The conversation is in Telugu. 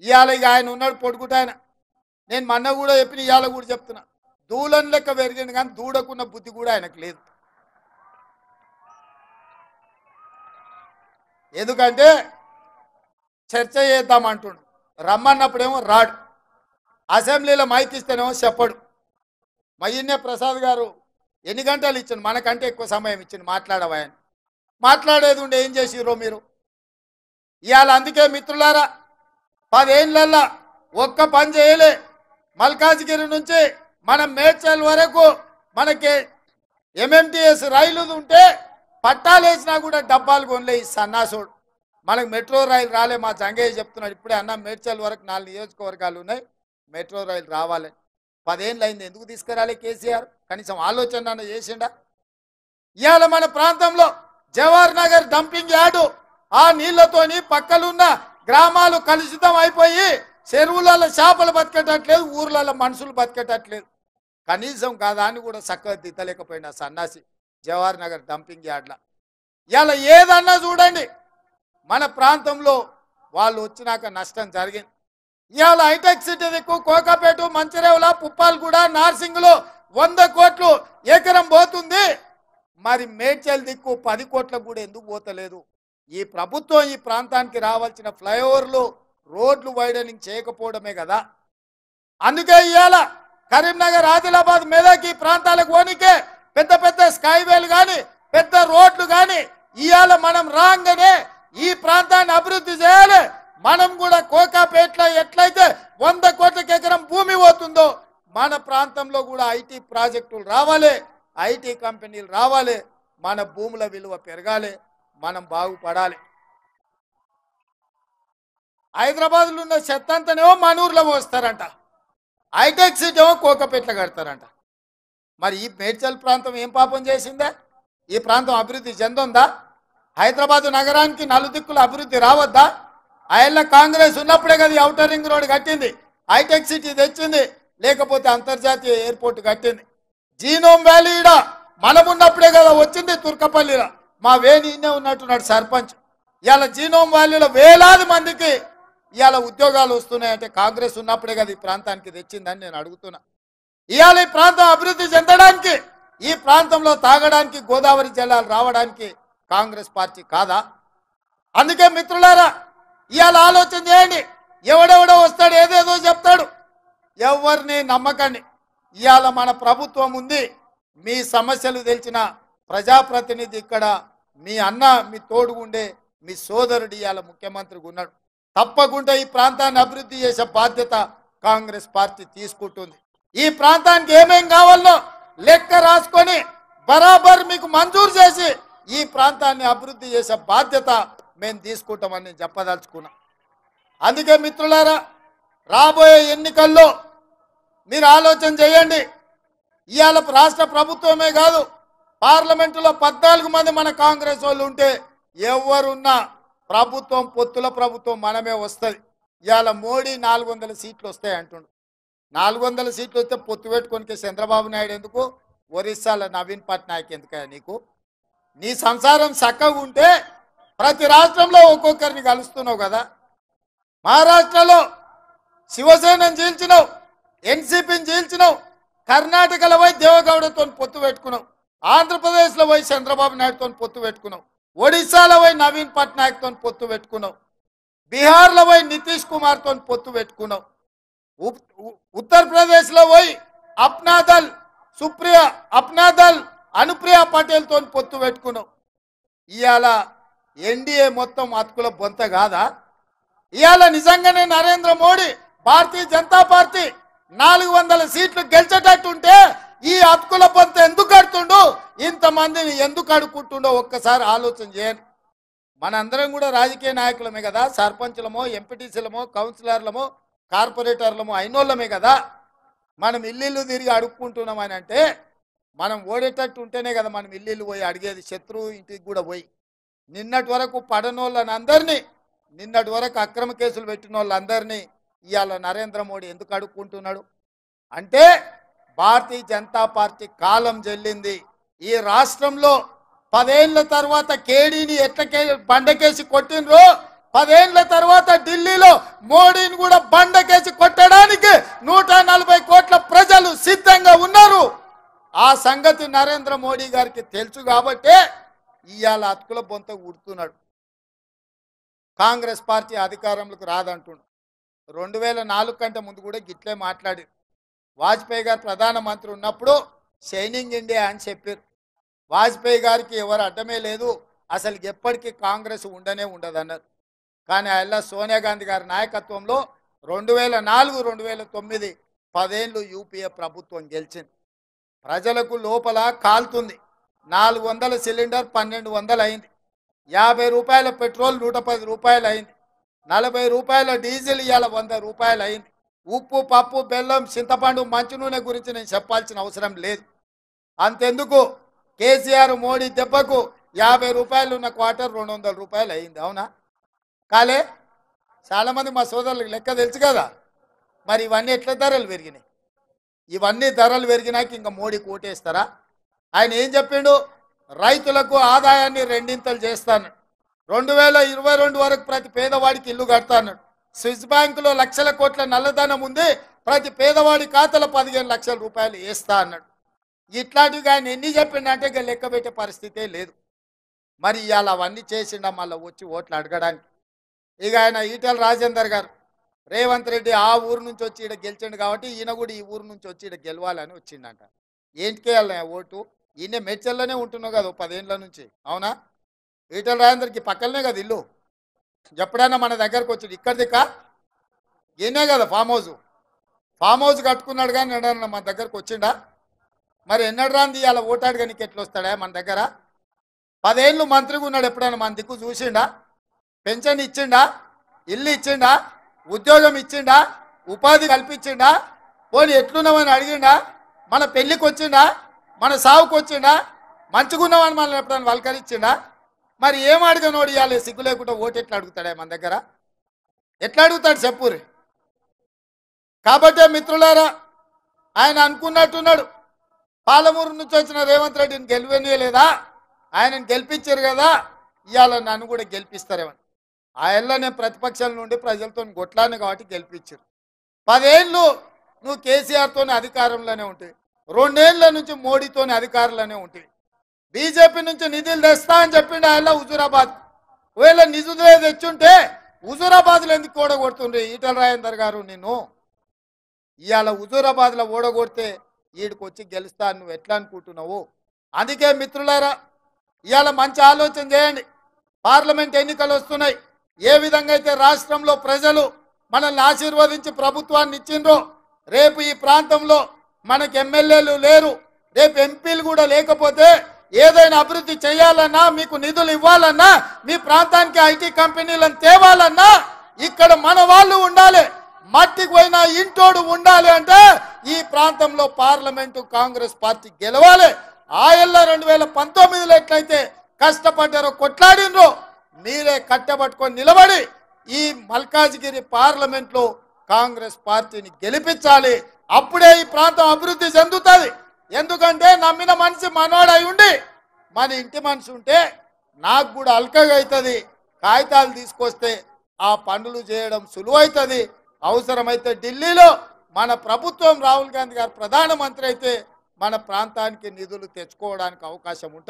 ఇవాళ ఇక ఆయన ఉన్నాడు పొడుగుట ఆయన. నేను మొన్న కూడా చెప్పిన, ఇవాళ కూడా చెప్తున్నా, దూలం లెక్క పెరిగింది కానీ దూడకున్న బుద్ధి కూడా ఆయనకు లేదు. ఎందుకంటే చర్చ చేద్దామంటుండు, రమ్మన్నప్పుడేమో రాడు, అసెంబ్లీలో మైక్ ఇస్తేనేమో చెప్పడు. మయ్యన్నే ప్రసాద్ గారు ఎన్ని గంటలు ఇచ్చిండు, మనకంటే ఎక్కువ సమయం ఇచ్చిండు మాట్లాడవా అని. మాట్లాడేది ఉండే ఏం చేసిర్రో మీరు ఇవాళ. అందుకే మిత్రులారా, 10 ఏళ్ళల్లో ఒక్క పని చేయలే. మల్కాజ్గిరి నుంచి మనం మేడ్చల్ వరకు మనకి ఎంఎంటీఎస్ రైలు ఉంటే పట్టాలు వేసినా కూడా డబ్బాలు కొనలే ఈ సన్నాసుడు. మనకు మెట్రో రైలు రాలే. మా జంగయ్య చెప్తున్నాడు ఇప్పుడే, అన్న మేడ్చల్ వరకు 4 నియోజకవర్గాలు ఉన్నాయి, మెట్రో రైలు రావాలి. 10 ఏళ్ళు అయింది, ఎందుకు తీసుకురాలే కేసీఆర్? కనీసం ఆలోచన అన్న చేసిండా? ఇవాళ మన ప్రాంతంలో జవహర్ నగర్ డంపింగ్ యార్డు, ఆ నీళ్లతోని పక్కలున్న గ్రామాలు కలుషితం అయిపోయి చెరువులలో చేపలు బతికేటట్లేదు, ఊర్లలో మనుషులు బతికేటట్లేదు. కనీసం కాదాన్ని కూడా చక్కగా దిద్దలేకపోయినా సన్నాసి జవహర్ నగర్ డంపింగ్ యార్డ్ల. ఇలా ఏదన్నా చూడండి, మన ప్రాంతంలో వాళ్ళు వచ్చినాక నష్టం జరిగింది. ఇవాళ హైటెక్ సిటీ దిక్కు కోకాపేట, మంచిరేవుల, పుప్పాలగూడ, నార్సింగ్లో 100 కోట్లు ఎకరం పోతుంది. మరి మేడ్చల్ దిక్కు 10 కోట్లకు కూడా ఎందుకు పోతలేదు? ఈ ప్రభుత్వం ఈ ప్రాంతానికి రావాల్సిన ఫ్లైఓవర్లు, రోడ్లు వైడనింగ్ చేయకపోవడమే కదా. అందుకే ఇవాళ కరీంనగర్, ఆదిలాబాద్, మెదక్ ఈ ప్రాంతాలకు పోనీకే పెద్ద పెద్ద స్కైవేలు కానీ పెద్ద రోడ్లు కానీ ఇవాళ మనం రాగానే ఈ ప్రాంతాన్ని అభివృద్ధి చేయాలి. మనం కూడా కోకాపేటలో ఎట్లయితే 100 కోట్ల ఎకరం భూమి పోతుందో మన ప్రాంతంలో కూడా ఐటీ ప్రాజెక్టులు రావాలి, ఐటీ కంపెనీలు రావాలి, మన భూముల విలువ పెరగాలి, మనం బాగుపడాలి. హైదరాబాద్లో ఉన్న చెత్త అంతనేమో మన ఊర్లో పోస్తారంట, హైటెక్ సిటీ ఏమో కోకపేటలో కడతారంట. మరి ఈ మేడ్చల్ ప్రాంతం ఏం పాపం చేసిందా? ఈ ప్రాంతం అభివృద్ధి చెందుందా? హైదరాబాద్ నగరానికి నలుదిక్కుల అభివృద్ధి రావద్దా? ఆయల్ల కాంగ్రెస్ ఉన్నప్పుడే కదా ఔటర్ రింగ్ రోడ్ కట్టింది, హైటెక్ సిటీ తెచ్చింది, లేకపోతే అంతర్జాతీయ ఎయిర్పోర్ట్ కట్టింది. జీనోమ్ వ్యాలీ ఈడ మనం ఉన్నప్పుడే కదా వచ్చింది తుర్కపల్లిలో. మా వేణి ఇన్నే ఉన్నట్టున్నాడు సర్పంచ్. ఇవాళ జీనోమ్ వ్యాలీలో వేలాది మందికి ఇవాళ ఉద్యోగాలు వస్తున్నాయంటే కాంగ్రెస్ ఉన్నప్పుడే కదా ఈ ప్రాంతానికి తెచ్చిందని నేను అడుగుతున్నా. ఇవాళ ఈ ప్రాంతం అభివృద్ధి చెందడానికి, ఈ ప్రాంతంలో తాగడానికి గోదావరి జలాలు రావడానికి కాంగ్రెస్ పార్టీ కాదా? అందుకే మిత్రులారా, ఇవాళ ఆలోచన చేయండి. ఎవడెవడో వస్తాడు, ఏదేదో చెప్తాడు, ఎవరిని నమ్మకండి. ఇవాళ మన ప్రభుత్వం ఉంది, మీ సమస్యలు తెలిసిన ప్రజాప్రతినిధి ఇక్కడ మీ అన్న, మీ తోడుగుండే మీ సోదరుడు ఇవాళ ముఖ్యమంత్రిగా ఉన్నాడు. తప్పకుండా ఈ ప్రాంతాన్ని అభివృద్ధి చేసే బాధ్యత కాంగ్రెస్ పార్టీ తీసుకుంటుంది. ఈ ప్రాంతానికి ఏమేం కావాలో లెక్క రాసుకొని బరాబర్ మీకు మంజూరు చేసి ఈ ప్రాంతాన్ని అభివృద్ధి చేసే బాధ్యత మేము తీసుకుంటామని నేను చెప్పదలుచుకున్నా. అందుకే మిత్రులారా, రాబోయే ఎన్నికల్లో మీరు ఆలోచన చేయండి. ఇవాళ రాష్ట్ర ప్రభుత్వమే కాదు, పార్లమెంటులో 14 మంది మన కాంగ్రెస్ వాళ్ళు ఉంటే ఎవరున్నా ప్రభుత్వం, పొత్తుల ప్రభుత్వం మనమే వస్తుంది. ఇవాళ మోడీ 400 సీట్లు వస్తాయి అంటుండు. 400 సీట్లు వస్తే పొత్తు పెట్టుకోనికే చంద్రబాబు నాయుడు ఎందుకు? ఒరిస్సాలో నవీన్ పట్నాయక్ ఎందుకయ్యా నీకు? నీ సంసారం చక్కగా ఉంటే ప్రతి రాష్ట్రంలో ఒక్కొక్కరిని కలుస్తున్నావు కదా. మహారాష్ట్రలో శివసేనని చీల్చినావు, ఎన్సీపీని చీల్చినావు, కర్ణాటకలో పోయి దేవగౌడతో పొత్తు పెట్టుకున్నావు, ఆంధ్రప్రదేశ్లో పోయి చంద్రబాబు నాయుడుతో పొత్తు పెట్టుకున్నావు, ఒడిశాలో పోయి నవీన్ పట్నాయక్తో పొత్తు పెట్టుకున్నావు, బీహార్లో పోయి నితీష్ కుమార్తో పొత్తు పెట్టుకున్నావు, ఉత్తరప్రదేశ్లో పోయి అప్నాదల్ సుప్రియ అప్నాదల్ అనుప్రియ పటేల్తో పొత్తు పెట్టుకున్నావు. ఇవాళ ఎన్డీఏ మొత్తం అతుకుల బొంత కాదా? ఇవాళ నిజంగానే నరేంద్ర మోడీ భారతీయ జనతా పార్టీ 400 సీట్లు గెలిచేటట్టుంటే ఈ అతుకుల బొంత ఎందుకు కడుతుండు? ఇంతమందిని ఎందుకు అడుక్కుంటుండో ఒక్కసారి ఆలోచన చేయండి. మనందరం కూడా రాజకీయ నాయకులమే కదా, సర్పంచులమో, ఎంపీటీసీలమో, కౌన్సిలర్లమో, కార్పొరేటర్లమో అయినోళ్ళమే కదా. మనం ఇల్లు తిరిగి అడుక్కుంటున్నామని అంటే మనం ఓడేటట్టు ఉంటేనే కదా మనం ఇల్లు పోయి అడిగేది, శత్రువు ఇంటికి కూడా పోయి. నిన్నటి వరకు పడనోళ్ళని అందరినీ, నిన్నటి వరకు అక్రమ కేసులు పెట్టిన వాళ్ళందరినీ ఇవాళ నరేంద్ర మోడీ ఎందుకు అడుక్కుంటున్నాడు అంటే భారతీయ జనతా పార్టీ కాలం చెల్లింది. ఈ రాష్ట్రంలో 10 ఏళ్ల తర్వాత కేడీని ఎట్లకే బండకేసి కొట్టినరో 10 ఏళ్ల తర్వాత ఢిల్లీలో మోడీని కూడా బండకేసి కొట్టడానికి 140 కోట్ల ప్రజలు సిద్ధంగా ఉన్నారు. ఆ సంగతి నరేంద్ర మోడీ గారికి తెలుసు కాబట్టే ఇవాళ అతుకుల బొంత ఉడుతున్నాడు. కాంగ్రెస్ పార్టీ అధికారంలోకి రాదంటుండు. 2004 కంటే ముందు కూడా గిట్లే మాట్లాడారు. వాజ్పేయి గారు ప్రధానమంత్రి ఉన్నప్పుడు షైనింగ్ ఇండియా అని చెప్పారు. వాజ్పేయి గారికి ఎవరు అడ్డమే లేదు, అసలు ఎప్పటికీ కాంగ్రెస్ ఉండనే ఉండదన్నారు. కానీ అలా సోనియా గాంధీ గారి నాయకత్వంలో 2004, 2009 10 ఏళ్ళు యూపీఏ ప్రభుత్వం గెలిచింది. ప్రజలకు లోపల కాలుతుంది. 400 సిలిండర్ 1200 అయింది. 50 రూపాయల పెట్రోల్ 110 రూపాయలు అయింది. 40 రూపాయల డీజిల్ ఇవాళ 100 రూపాయలు అయింది. ఉప్పు, పప్పు, బెల్లం, చింతపండు, మంచి నూనె గురించి నేను చెప్పాల్సిన అవసరం లేదు. అంతెందుకు, కేసీఆర్ మోడీ దెబ్బకు 50 రూపాయలు ఉన్న క్వార్టర్ 200 రూపాయలు అయింది. అవునా కాలే? చాలామంది మా సోదరులకు లెక్క తెలుసు కదా. మరి ఇవన్నీ ఎట్లా ధరలు పెరిగినాయి? ఇవన్నీ ధరలు పెరిగినాక ఇంకా మోడీకి ఓటేస్తారా? ఆయన ఏం చెప్పిండు? రైతులకు ఆదాయాన్ని రెండింతలు చేస్తాను, 2022 వరకు ప్రతి పేదవాడికి ఇల్లు కడతాను, స్విస్ బ్యాంకులో లక్షల కోట్ల నల్లధనం ఉంది, ప్రతి పేదవాడి ఖాతాలో 15 లక్షల రూపాయలు వేస్తా అన్నాడు. ఇట్లాంటివి ఆయన ఎన్ని చెప్పిండంటే ఇక లెక్క పెట్టే పరిస్థితే లేదు. మరి ఇవాళ అవన్నీ చేసిండా మళ్ళీ వచ్చి ఓట్లు అడగడానికి? ఇక ఆయన ఈటెల రాజేందర్ గారు, రేవంత్ రెడ్డి ఆ ఊరు నుంచి వచ్చి ఇక్కడ గెలిచిండు కాబట్టి ఈయన కూడా ఈ ఊరు నుంచి వచ్చి ఇక్కడ గెలవాలని వచ్చిండంట. ఏంటికే వెళ్ళిన ఓటు? ఈయన మెడ్చల్లోనే ఉంటున్నావు కదా 10 ఏళ్ళ నుంచి. అవునా? ఈటెల రాజేందర్కి పక్కనే కదా ఇల్లు. ఎప్పుడైనా మన దగ్గరకు వచ్చి ఇక్కడ దిక్క ఈయనే కదా ఫామ్ హౌస్ కట్టుకున్నాడు. కానీ ఎన్నడన్నా మన దగ్గరకు వచ్చిండా? మరి ఎన్నడు రాంది ఇవాళ ఓటాడుగా నీకు ఎట్లా వస్తాడా మన దగ్గర? 10 ఏళ్ళు మంత్రిగా ఉన్నాడు, ఎప్పుడైనా మన దిక్కు చూసిండా? పెన్షన్ ఇచ్చిండా? ఇల్లు ఇచ్చిండా? ఉద్యోగం ఇచ్చిండా? ఉపాధి కల్పించిండా? పోనీ ఎట్లున్నామని అడిగిండా? మన పెళ్ళికి వచ్చిండా? మన సావుకు వచ్చిండా? మంచిగున్నామని మనల్ని ఎప్పుడైనా వల్కరించిండా? మరి ఏం అడగనోడు ఇవ్వాలి సిగ్గు లేకుండా ఓటు ఎట్లా అడుగుతాడా మన దగ్గర? ఎట్లా అడుగుతాడు చెప్పురి? కాబట్టే మిత్రులారా, ఆయన అనుకున్నట్టున్నాడు, పాలమూరు నుంచి వచ్చిన రేవంత్ రెడ్డిని గెలివనీయలేదా, ఆయనను గెలిపించారు కదా, ఇవాళ నన్ను కూడా గెలిపిస్తారేమని. ఆ ఏళ్ళ నేను ప్రతిపక్షాల నుండి ప్రజలతో కొట్లాను కాబట్టి గెలిపించారు. 10 ఏళ్ళు నువ్వు కేసీఆర్తో అధికారంలోనే ఉంటాయి, 2 ఏళ్ళ నుంచి మోడీతోని అధికారంలోనే ఉంటాయి. బీజేపీ నుంచి నిధులు తెస్తా అని చెప్పిండు ఆయన హుజూరాబాద్. ఒకవేళ నిధులే తెచ్చుంటే హుజూరాబాద్లో ఎందుకు ఓడగొడుతుండ్రి ఈటెల రాజేందర్ గారు? నిన్ను ఇవాళ హుజూరాబాద్లో ఓడగొడితే ఈడికి వచ్చి గెలుస్తా నువ్వు ఎట్లా అనుకుంటున్నావు? అందుకే మిత్రులారా, ఇవాళ మంచి ఆలోచన చేయండి. పార్లమెంట్ ఎన్నికలు వస్తున్నాయి. ఏ విధంగా అయితే రాష్ట్రంలో ప్రజలు మనల్ని ఆశీర్వదించి ప్రభుత్వాన్ని ఇచ్చిండ్రో, రేపు ఈ ప్రాంతంలో మనకు ఎమ్మెల్యేలు లేరు, రేపు ఎంపీలు కూడా లేకపోతే ఏదైనా అభివృద్ధి చేయాలన్నా, మీకు నిధులు ఇవ్వాలన్నా, మీ ప్రాంతానికి ఐటీ కంపెనీలను తేవాలన్నా ఇక్కడ మన వాళ్ళు ఉండాలి, మట్టికి పోయినా ఇంటోడు ఉండాలి. అంటే ఈ ప్రాంతంలో పార్లమెంటు కాంగ్రెస్ పార్టీ గెలవాలి. ఆ ఏళ్ళ 2019లో ఎట్లయితే కష్టపడ్డారో, కొట్లాడినరో, మీరే కట్టబట్టుకొని నిలబడి ఈ మల్కాజ్గిరి పార్లమెంట్లో కాంగ్రెస్ పార్టీని గెలిపించాలి. అప్పుడే ఈ ప్రాంతం అభివృద్ధి చెందుతుంది. ఎందుకంటే నమ్మిన మనిషి మనోడై ఉండి మన ఇంటి మనిషి ఉంటే నాకు కూడా అల్కగా అవుతుంది. కాగితాలు తీసుకొస్తే ఆ పనులు చేయడం సులువైతుంది. అవసరమైతే ఢిల్లీలో మన ప్రభుత్వం రాహుల్ గాంధీ గారు ప్రధానమంత్రి అయితే మన ప్రాంతానికి నిధులు తెచ్చుకోవడానికి అవకాశం ఉంటుంది.